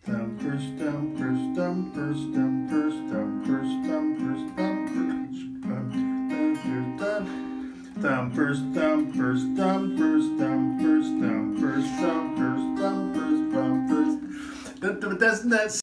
Thumpers, thumpers, thumpers, thumpers, thumpers, thumpers, thumpers, thumpers, thumpers, thumpers, thumpers, thumpers, thumpers, thumpers, thumpers. But that's